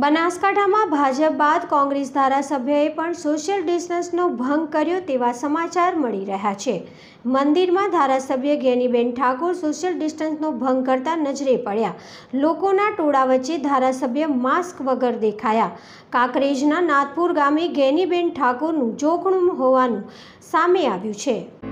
બનાસકાંઠામાં ભાજપ બાદ કોંગ્રેસ ધારાસભ્યએ પણ સોશિયલ ડિસ્ટન્સનો ભંગ કર્યો તેવા સમાચાર મળી રહ્યા છે। મંદિરમાં ધારાસભ્ય જ્ઞાનીબેન ઠાકોર સોશિયલ ડિસ્ટન્સનો ભંગ કરતા નજરે પડ્યા। લોકોના ટોળા વચ્ચે ધારાસભ્ય માસ્ક વગર દેખાયા। કાંકરેજના નાથપુર ગામે જ્ઞાનીબેન ઠાકોરનું જોખમ હોવાનું સામે આવ્યું છે।